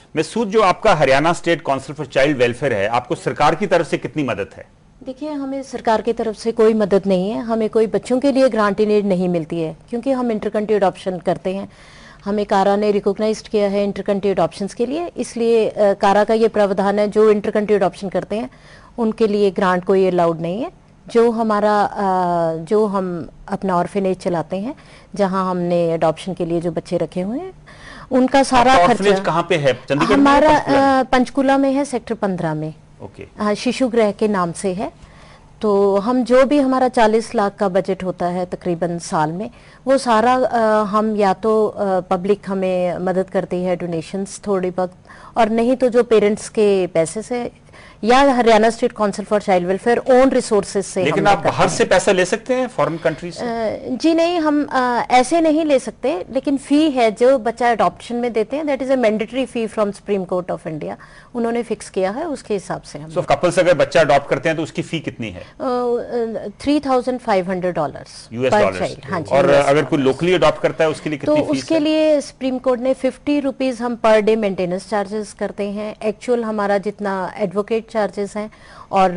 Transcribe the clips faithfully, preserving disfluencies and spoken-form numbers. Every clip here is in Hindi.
मसूद, जो आपका Haryana state council for child welfare है, आपको सरकार की तरफ से कितनी मदद है? देखिए, हमें सरकार की तरफ से कोई मदद नहीं है, हमें कोई बच्चों के लिए ग्रांट इन एड नहीं मिलती है, क्योंकि हम इंटर कंट्री अडॉप्शन करते हैं। हमें कारा ने रिकॉग्नाइज्ड किया है इंटर कंट्री अडॉप्शंस के लिए, इसलिए कारा का ये प्रावधान है जो इंटर कंट्री अडॉप्शन करते हैं उनके लिए ग्रांट कोई अलाउड नहीं है। जो हमारा जो हम अपना ऑर्फेनेज चलाते हैं, जहां हमने अडॉप्शन के लिए जो बच्चे रखे हुए हैं, उनका सारा खर्चा कहाँ पे है? चंडीगढ़ हमारा में पंचकुला में है, सेक्टर पंद्रह में। ओके। हाँ, शिशु गृह के नाम से है। तो हम जो भी हमारा चालीस लाख का बजट होता है तकरीबन साल में, वो सारा आ, हम या तो पब्लिक हमें मदद करती है डोनेशंस थोड़ी बहुत, और नहीं तो जो पेरेंट्स के पैसे से या Haryana state council for child welfare own resources से। लेकिन आप बाहर से पैसा ले सकते हैं फॉरेन कंट्री से? जी नहीं, हम आ, ऐसे नहीं ले सकते, लेकिन फी है जो बच्चा अडॉप्शन में देते हैं, that is a mandatory fee from Supreme Court of India, उन्होंने फिक्स किया है, उसके हिसाब से हम। सो कपल्स अगर बच्चा अडॉप्ट करते हैं तो उसकी फी कितनी है? Three thousand five hundred dollars US dollars. हाँ जी। और अगर कोई लोकली अडॉप्ट करता है उसके लिए कितनी तो फीस उसके लिए सुप्रीम कोर्ट ने फिफ्टी रुपीज हम पर डे मेंटेनेंस चार्जेस करते हैं। एक्चुअल हमारा जितना एडवोकेट चार्जेस हैं, और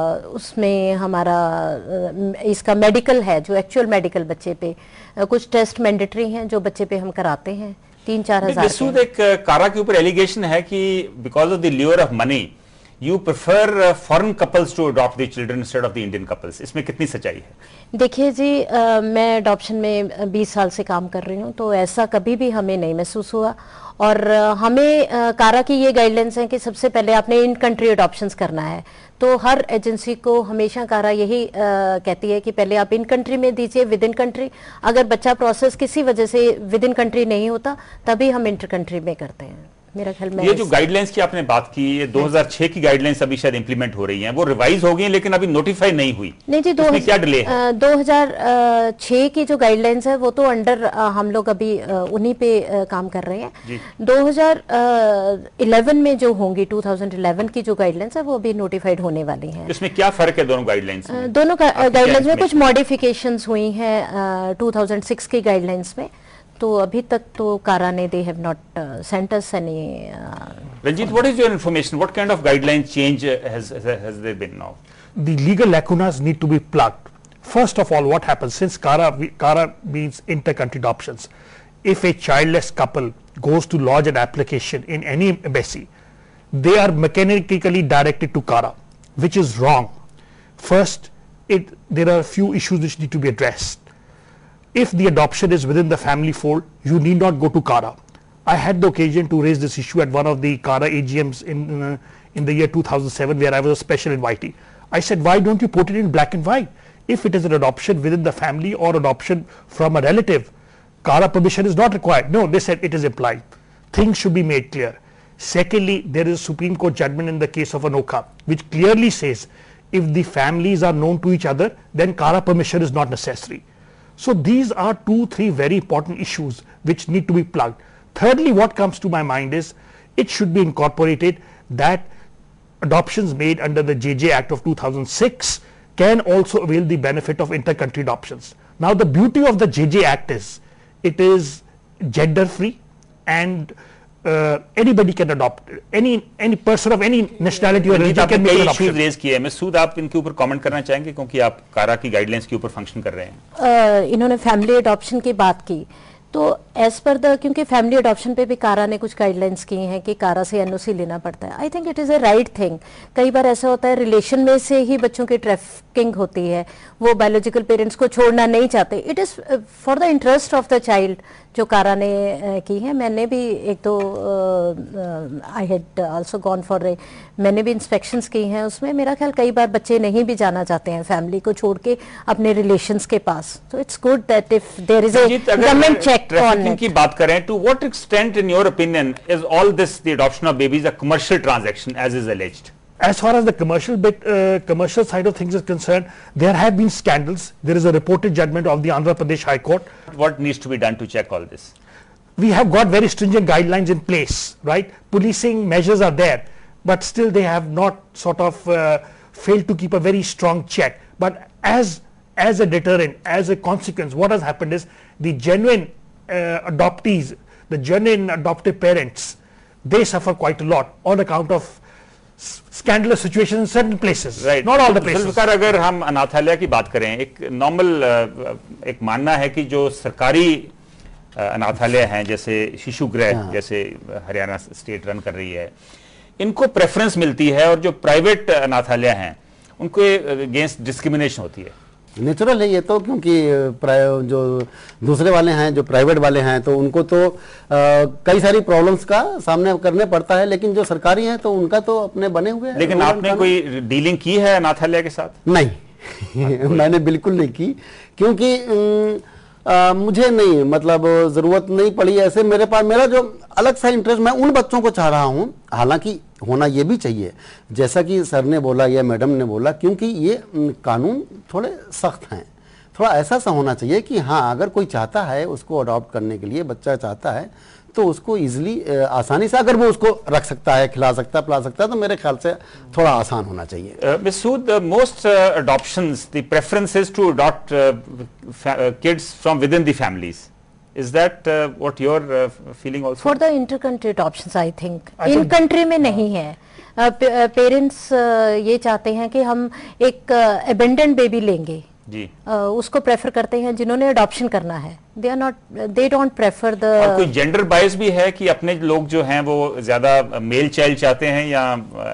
उसमें हमारा इसका मेडिकल है, जो एक्चुअल मेडिकल बच्चे पे, कुछ टेस्ट मैंडेटरी हैं जो बच्चे पे हम कराते हैं, तीन चार हजार। मसूद, एक कारा के ऊपर एलिगेशन है कि because of the lure of money you prefer foreign couples to adopt the children instead of the Indian couples, इसमें कितनी सच्चाई है? देखिए जी, आ, मैं अडॉप्शन में बीस साल से काम कर रही हूँ, तो ऐसा कभी भी हमें नहीं महसूस हुआ। और आ, हमें आ, कारा की ये गाइडलाइंस है कि सबसे पहले आपने इन कंट्री अडॉप्शंस करना है, तो हर एजेंसी को हमेशा कारा यही आ, कहती है कि पहले आप इन कंट्री में दीजिए, विद इन कंट्री। अगर बच्चा प्रोसेस किसी वजह से विद इन कंट्री नहीं होता, तभी हम इंटर कंट्री में करते हैं। मेरा ख्याल में ये जो गाइडलाइंस की आपने बात की, ये दो हज़ार छह की गाइडलाइंस अभी शायद इंप्लीमेंट हो रही हैं, वो रिवाइज हो गई, लेकिन अभी नोटिफाई नहीं हुई। नहीं जी, इसमें क्या डिले है? दो हज़ार छह की जो गाइडलाइंस है वो तो अंडर हम लोग अभी उन्हीं पे आ, काम कर रहे हैं। दो हज़ार ग्यारह में जो होंगी, दो हज़ार ग्यारह की जो गाइडलाइंस है वो अभी नोटिफाइड होने वाली हैं। इसमें क्या फर्क है दोनों गाइडलाइंस में? दोनों गाइडलाइंस में कुछ मॉडिफिकेशंस हुई हैं दो हज़ार छह की गाइडलाइंस में, तो अभी तक तो कारा ने they have not sent us any. Ranjit, what is your information? What kind of guideline change has, has has there been now? The legal lacunas need to be plugged. First of all, what happens since Kara Kara means inter-country adoptions? If a childless couple goes to lodge an application in any embassy, they are mechanically directed to Kara, which is wrong. First, it there are a few issues which need to be addressed. If the adoption is within the family fold, you need not go to Kara. I had the occasion to raise this issue at one of the Kara A G Ms in uh, in the year two thousand seven, where I was a special invitee. I said, why don't you put it in black and white? If it is an adoption within the family or adoption from a relative, Kara permission is not required. No, they said it is implied. Things should be made clear. Secondly, there is a Supreme Court judgment in the case of Anoka, which clearly says if the families are known to each other, then Kara permission is not necessary. So these are two, three very important issues which need to be plugged. Thirdly, what comes to my mind is it should be incorporated that adoptions made under the J J Act of two thousand six can also avail the benefit of inter-country adoptions. Now, the beauty of the J J Act is it is gender free, and uh, anybody can adopt, any any person of any nationality or religion can make an adoption. Raise किए हैं। मसूद, आप इनके ऊपर कमेंट करना चाहेंगे क्योंकि आप कारा की गाइडलाइंस के ऊपर फंक्शन कर रहे हैं? uh, इन्होंने फैमिली अडॉप्शन की बात की, तो एज पर द, क्योंकि फैमिली अडॉप्शन पे भी कारा ने कुछ गाइडलाइंस की हैं कि कारा से एनओसी लेना पड़ता है। I think it is a right thing. कई बार ऐसा होता है रिलेशन में से ही बच्चों की ट्रैफिकिंग होती है, वो बायोलॉजिकल पेरेंट्स को छोड़ना नहीं चाहते। It is for the interest of the child जो कारा ने uh, की है। मैंने भी एक तो I had also gone for a, मैंने भी इंस्पेक्शंस की हैं उसमें। मेरा ख्याल कई बार बच्चे नहीं भी जाना चाहते हैं फैमिली को छोड़ के अपने रिलेशंस के पास। तो it's good that if there is a government check on it. की बात करें, to what extent in your opinion is all this the adoption of babies a commercial transaction as is alleged? As far as the commercial bit, uh, commercial side of things is concerned, there have been scandals. There is a reported judgment of the Andhra Pradesh High Court. What needs to be done to check all this? We have got very stringent guidelines in place, right? Policing measures are there, but still they have not sort of uh, failed to keep a very strong check. But as as a deterrent, as a consequence, what has happened is the genuine uh, adoptees, the genuine adoptive parents, they suffer quite a lot on account of scandalous situations in certain places, right. not all the places. Zulfiqar, अगर हम अनाथालय की बात करें, एक नॉर्मल एक मानना है कि जो सरकारी अनाथालय हैं, जैसे शिशु गृह जैसे हरियाणा स्टेट रन कर रही है, इनको प्रेफरेंस मिलती है, और जो प्राइवेट अनाथालय हैं उनको अगेंस्ट डिस्क्रिमिनेशन होती है। नेचुरल है ये तो, क्योंकि जो दूसरे वाले हैं, जो प्राइवेट वाले हैं, तो उनको तो आ, कई सारी प्रॉब्लम्स का सामने करने पड़ता है, लेकिन जो सरकारी हैं तो उनका तो अपने बने हुए हैं। लेकिन आपने कोई डीलिंग की है अनाथालय के साथ? नहीं मैंने बिल्कुल नहीं की, क्योंकि आ, मुझे नहीं, मतलब जरूरत नहीं पड़ी ऐसे। मेरे पास मेरा जो अलग सा इंटरेस्ट, मैं उन बच्चों को चाह रहा हूँ, हालांकि होना ये भी चाहिए, जैसा कि सर ने बोला या मैडम ने बोला, क्योंकि ये कानून थोड़े सख्त हैं, थोड़ा ऐसा सा होना चाहिए कि हाँ, अगर कोई चाहता है उसको अडॉप्ट करने के लिए, बच्चा चाहता है, तो उसको इजीली आसानी से अगर वो उसको रख सकता है, खिला सकता है, पिला सकता है, तो मेरे ख्याल से थोड़ा आसान होना चाहिए। Miss Sood, most adoptions the preference is to adopt kids from within the families. Is that uh, what you're uh, feeling also? For the inter-country adoptions, I think. In country में नहीं है. पेरेंट्स uh, uh, ये चाहते हैं कि हम एक abandoned बेबी लेंगे जी, uh, उसको प्रेफर करते हैं जिन्होंने अडॉप्शन करना है. They are not, they don't prefer the. और कोई जेंडर बायस भी है कि अपने लोग जो हैं वो ज्यादा मेल चाइल्ड चाहते हैं, या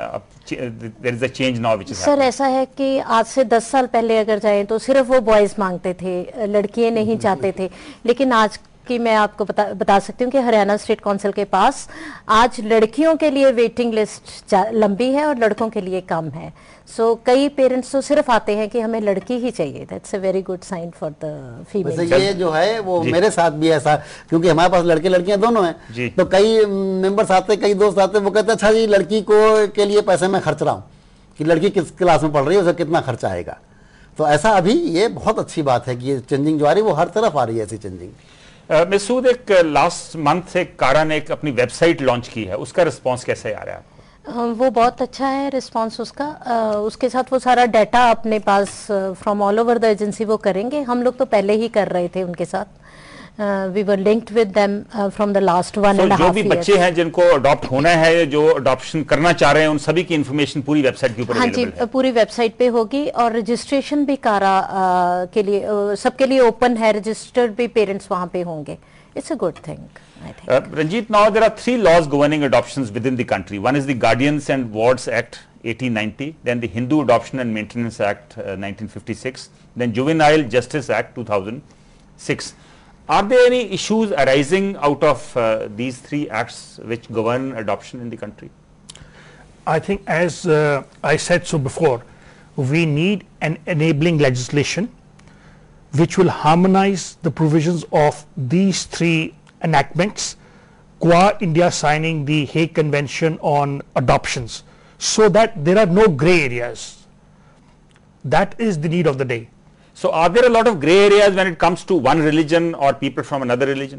there is a change now which is sir ऐसा है कि आज से दस साल पहले अगर जाएं तो सिर्फ वो बॉयज मांगते थे, लड़कियां नहीं चाहते थे, लेकिन आज कि मैं आपको बता बता सकती हूँ कि हरियाणा स्टेट काउंसिल के पास आज लड़कियों के लिए वेटिंग लिस्ट लंबी है और लड़कों के लिए कम है. सो so, कई पेरेंट्स तो सिर्फ आते हैं कि हमें लड़की ही चाहिए. That's a very good sign for the female. ये जो है वो मेरे साथ भी ऐसा, क्योंकि हमारे पास लड़के लड़कियां दोनों हैं, तो कई मेंबर्स आते, कई दोस्त आते, वो कहते हैं अच्छा जी लड़की को के लिए पैसे मैं खर्च रहा हूँ, कि लड़की किस क्लास में पढ़ रही है, उसे कितना खर्चा आएगा. तो ऐसा अभी ये बहुत अच्छी बात है कि ये चेंजिंग जो आ रही है वो हर तरफ आ रही है, ऐसी चेंजिंग. मिस सूद, एक लास्ट मंथ एक कारा ने एक अपनी वेबसाइट लॉन्च की है, उसका रिस्पांस कैसे आ रहा है आपको? वो बहुत अच्छा है रिस्पांस उसका. उसके साथ वो सारा डाटा अपने पास from all over the agency वो करेंगे. हम लोग तो पहले ही कर रहे थे उनके साथ. We were linked with them from the last one and half year. जो भी बच्चे हैं जिनको अडॉप्ट होना है, जो अडॉप्शन करना चाह रहे हैं, उन सभी की इंफॉर्मेशन पूरी वेबसाइट के ऊपर हाँ जी, पूरी वेबसाइट पे होगी. और रजिस्ट्रेशन भी कारा uh, के लिए uh, सबके लिए ओपन है. रजिस्टर्ड भी पेरेंट्स वहां पे होंगे. It's a good thing, I think. Uh, Ranjit, now there are three laws governing adoptions within the country. One is the Guardians and Wards Act eighteen ninety, then the Hindu Adoption and Maintenance Act uh, nineteen fifty-six, then Juvenile Justice Act two thousand six. Are there any issues arising out of uh, these three acts which govern adoption in the country? I think, as uh, I said so before, we need an enabling legislation which will harmonize the provisions of these three enactments qua India signing the Hague Convention on Adoptions, so that there are no grey areas. That is the need of the day. So are there a lot of grey areas when it comes to one religion or people from another religion?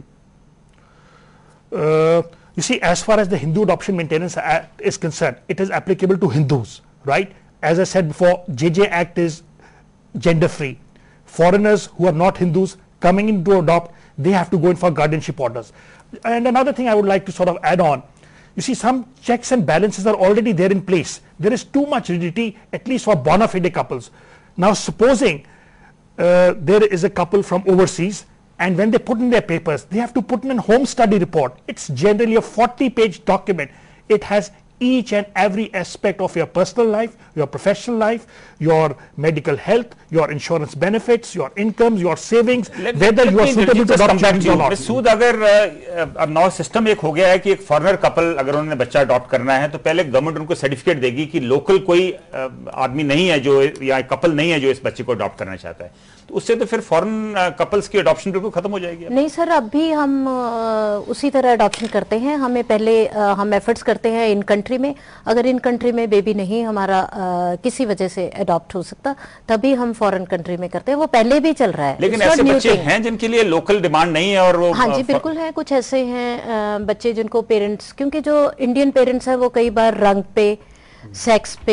Uh, you see, as far as the Hindu Adoption Maintenance Act is concerned, it is applicable to Hindus, right? As I said before, J J Act is gender free. Foreigners who are not Hindus coming in to adopt, they have to go in for guardianship orders. And another thing I would like to sort of add on, you see, some checks and balances are already there in place. There is too much rigidity, at least for bona fide couples. Now supposing uh, there is a couple from overseas, and when they put in their papers, they have to put in a home study report. It's generally a forty page document. It has each and every aspect of your personal life, your professional life, your medical health, your insurance benefits, your incomes, your savings, let, whether let you are suitable to adopt children or not. सूद, अगर अब नौ सिस्टम एक हो गया है कि एक फॉरेनर कपल अगर उन्होंने बच्चा अडॉप्ट करना है तो पहले गवर्नमेंट उनको सर्टिफिकेट देगी कि लोकल कोई आदमी नहीं है जो, या कपल नहीं है जो इस बच्चे को अडॉप्ट करना चाहता है, तो उससे तो फिर फॉरेन कपल्स की अडॉप्शन बिल्कुल खत्म हो जाएगी. नहीं सर, अब भी हम उसी तरह अडॉप्शन करते हैं. हमें पहले हम एफर्ट्स करते हैं इन कंट्री में. अगर इन कंट्री में बेबी नहीं हमारा आ, किसी वजह से अडॉप्ट हो सकता, तभी हम फॉरेन कंट्री में करते हैं. वो पहले भी चल रहा है. लेकिन ऐसे बच्चे हैं जिनके लिए लोकल डिमांड नहीं है और वो हाँ जी बिल्कुल है. कुछ ऐसे हैं बच्चे जिनको पेरेंट्स, क्योंकि जो इंडियन पेरेंट्स हैं वो कई बार रंग पे, सेक्स पे,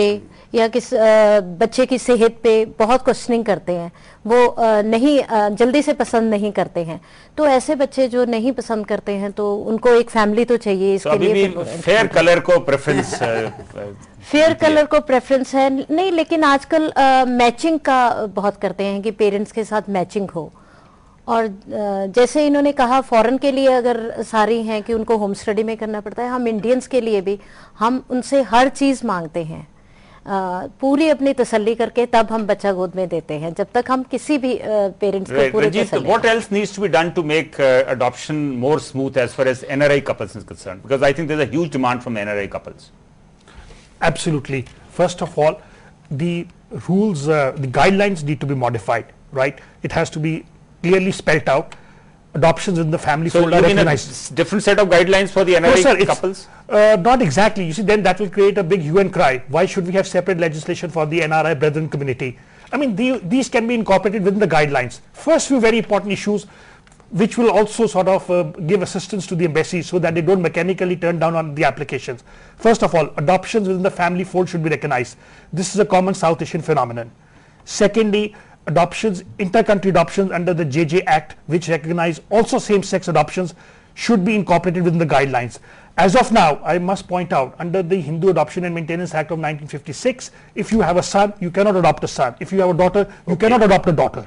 या किस आ, बच्चे की सेहत पे बहुत क्वेश्चनिंग करते हैं, वो आ, नहीं आ, जल्दी से पसंद नहीं करते हैं, तो ऐसे बच्चे जो नहीं पसंद करते हैं तो उनको एक फैमिली तो चाहिए इसके तो अभी लिए। भी फेयर कलर को प्रेफरेंस फेयर कलर को प्रेफरेंस है नहीं, लेकिन आजकल मैचिंग का बहुत करते हैं कि पेरेंट्स के साथ मैचिंग हो। और जैसे इन्होंने कहा फॉरेन के लिए अगर सारी हैं कि उनको होम स्टडी में करना पड़ता है, हम इंडियंस के लिए भी हम उनसे हर चीज़ मांगते हैं, आ, पूरी अपनी तसल्ली करके तब हम बच्चा गोद में देते हैं, जब तक हम किसी भी पेरेंट्स को पूरे तसल्ली। What else needs to be done to make uh, adoption more smooth as far as N R I couples is concerned? Because I think there's a huge demand from N R I couples. Absolutely. First of all, the rules, uh, the guidelines need to be modified, right? It has to be clearly spelled out. Adoptions in the family So fold you are mean a recognized. different set of guidelines for the N R I No, sir, it's, couples? Uh, not exactly. You see, then that will create a big hue and cry. Why should we have separate legislation for the N R I brethren community? I mean, the, these can be incorporated within the guidelines. First few very important issues which will also sort of uh, give assistance to the embassies so that they don't mechanically turn down on the applications. First of all, adoptions within the family fold should be recognized. This is a common South Asian phenomenon. Secondly, adoptions, inter-country adoptions under the J J Act, which recognize also same-sex adoptions, should be incorporated within the guidelines. As of now, I must point out, under the Hindu Adoption and Maintenance Act of nineteen fifty-six, if you have a son, you cannot adopt a son. If you have a daughter, you okay. cannot adopt a daughter.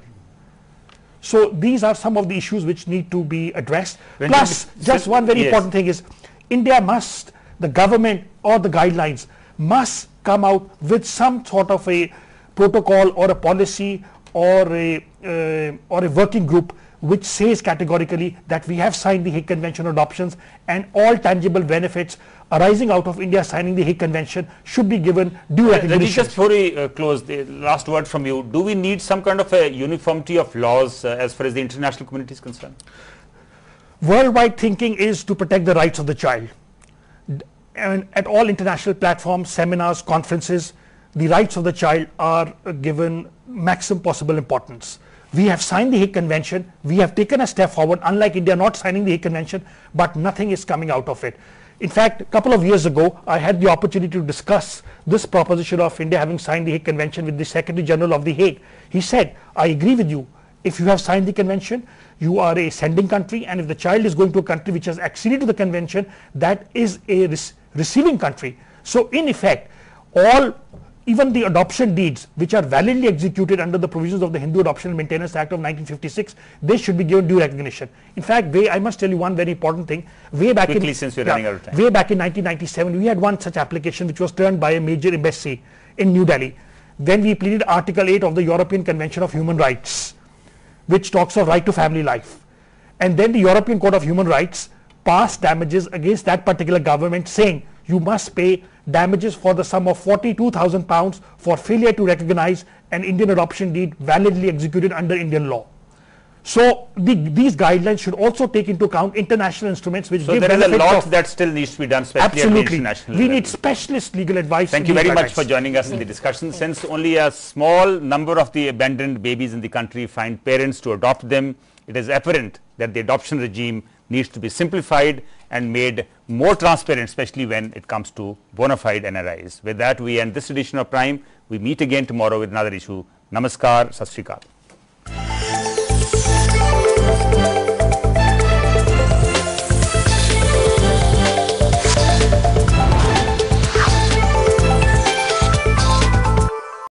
So these are some of the issues which need to be addressed. When Plus, just one very yes. important thing is, India must, the government or the guidelines must come out with some sort of a protocol or a policy or a uh, or a working group which says categorically that we have signed the Hague Convention on Adoptions, and all tangible benefits arising out of India signing the Hague Convention should be given due recognition. Just before we uh, close, the last word from you. Do we need some kind of a uniformity of laws uh, as far as the international community is concerned? Worldwide thinking is to protect the rights of the child. And at all international platforms, seminars, conferences, the rights of the child are uh, given maximum possible importance. We have signed the Hague Convention, we have taken a step forward, unlike India not signing the Hague Convention, but nothing is coming out of it. In fact, a couple of years ago, I had the opportunity to discuss this proposition of India having signed the Hague Convention with the Secretary General of the Hague. He said, I agree with you. If you have signed the convention, you are a sending country, and if the child is going to a country which has acceded to the convention, that is a re receiving country. So in effect, all even the adoption deeds which are validly executed under the provisions of the Hindu Adoption and Maintenance Act of nineteen fifty-six, they should be given due recognition. In fact, way, I must tell you one very important thing. Way back Quickly, in, since we're yeah, running out of time. Way back in nineteen ninety-seven, we had one such application which was turned by a major embassy in New Delhi. Then we pleaded Article eight of the European Convention of Human Rights, which talks of right to family life. And then the European Court of Human Rights passed damages against that particular government, saying you must pay damages for the sum of forty-two thousand pounds for failure to recognize an Indian adoption deed validly executed under Indian law. So the, these guidelines should also take into account international instruments which so give there is a lot of, that still needs to be done, especially absolutely. at the international we level. need specialist legal advice. Thank you very much for joining us in the discussion. Since only a small number of the abandoned babies in the country find parents to adopt them, it is apparent that the adoption regime needs to be simplified and made more transparent, especially when it comes to bona fide N R Is. With that, we end this edition of Prime. We meet again tomorrow with another issue. Namaskar, Sat Sri Akal.